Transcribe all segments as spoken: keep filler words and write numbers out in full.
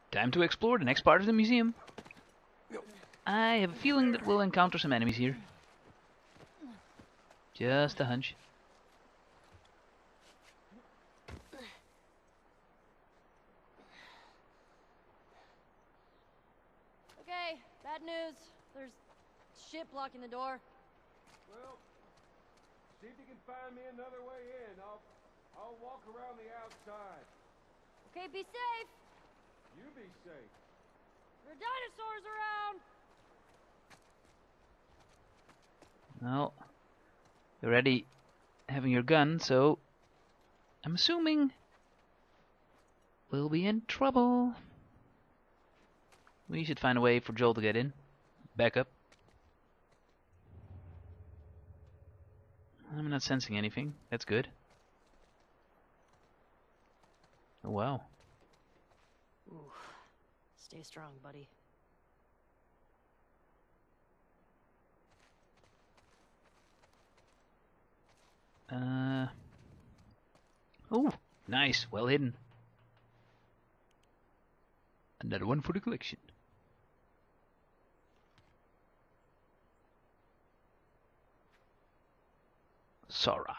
Time to explore the next part of the museum. I have a feeling that we'll encounter some enemies here. Just a hunch. Okay, bad news. There's shit blocking the door. Well, see if you can find me another way in. I'll, I'll walk around the outside. Okay, be safe. You be safe. There are dinosaurs around. Well, you're already having your gun, so I'm assuming we'll be in trouble. We should find a way for Joel to get in. Back up. I'm not sensing anything. That's good. Oh wow. Ooh. Stay strong, buddy. Uh. Oh, nice. Well hidden. Another one for the collection. Sora.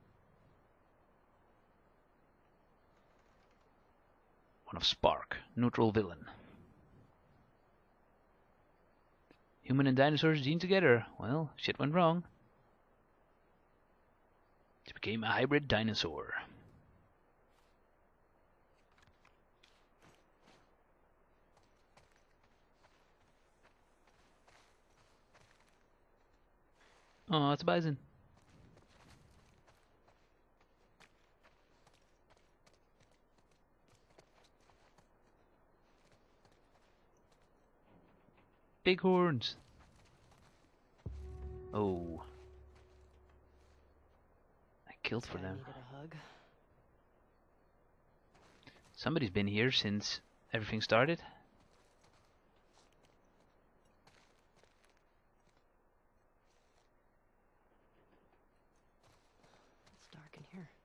One of Spark, neutral villain. Human and dinosaurs gene together. Well, shit went wrong. It became a hybrid dinosaur. Oh, it's a bison. Big horns. Oh. I killed for them. Needed a hug. Somebody's been here since everything started. It's dark in here.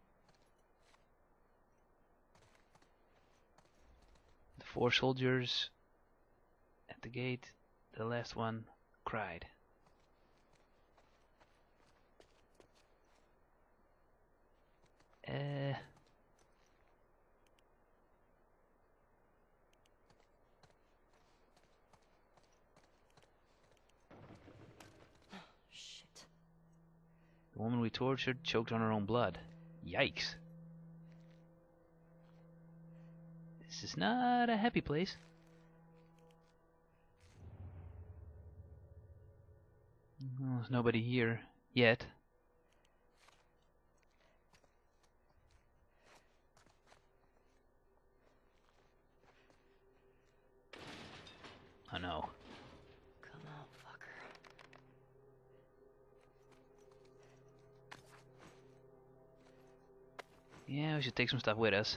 The four soldiers at the gate. The last one cried. Uh. Shit. The woman we tortured choked on her own blood. Yikes. This is not a happy place. Well, there's nobody here yet. Oh no. Come on, fucker. Yeah, we should take some stuff with us.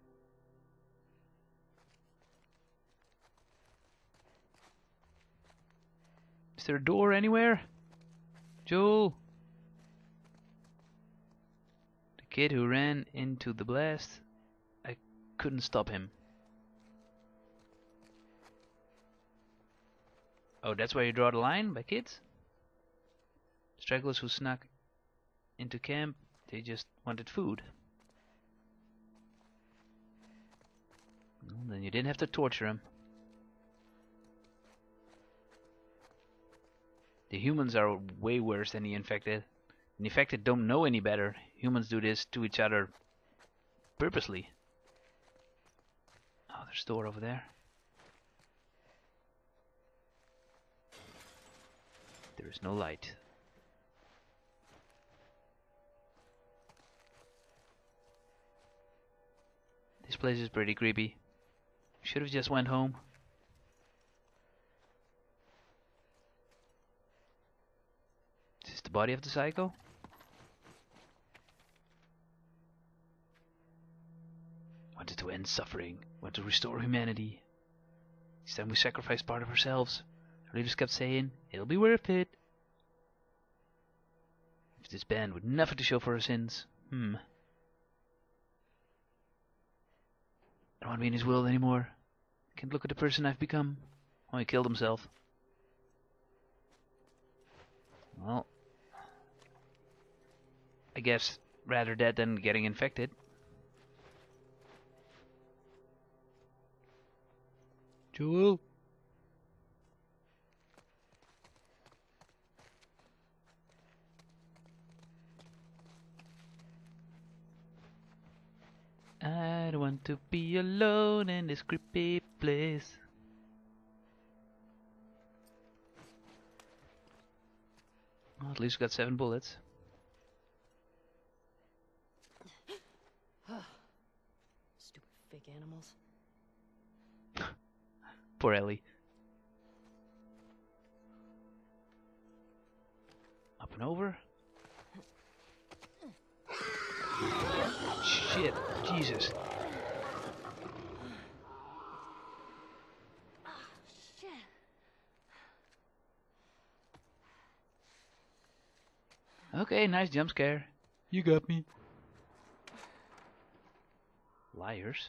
Is there a door anywhere? Joel! The kid who ran into the blast. I couldn't stop him. Oh, that's where you draw the line by kids? Stragglers who snuck into camp, they just wanted food. Well, then you didn't have to torture them. The humans are way worse than the infected. The infected don't know any better. Humans do this to each other purposely. Oh, there's a door over there. There is no light. This place is pretty creepy. Should have just went home. Is this the body of the psycho? Wanted to end suffering. Want to restore humanity. Each time we sacrifice part of ourselves. Our leaders kept saying, it'll be worth it. If this band would never to show for our sins. Hmm. I don't want to be in his world anymore. Can't look at the person I've become. Oh, he killed himself. Well, I guess rather dead than getting infected. Joel. I don't want to be alone in this creepy place. Well, at least we got seven bullets. Stupid fake animals. Poor Ellie. Up and over. Shit, Jesus. Shit. Okay, nice jump scare. You got me. Liars.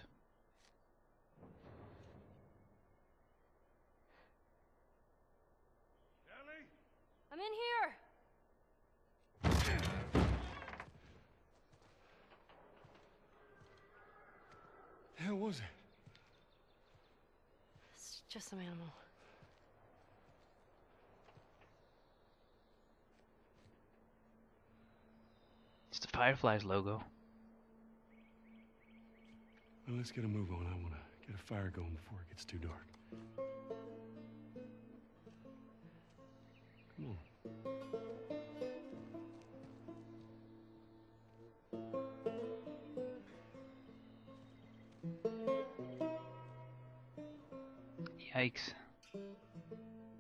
Ellie? I'm in here. The hell was it? It's just some animal. It's the Fireflies logo. Well, let's get a move on. I want to get a fire going before it gets too dark. Come on. Yikes.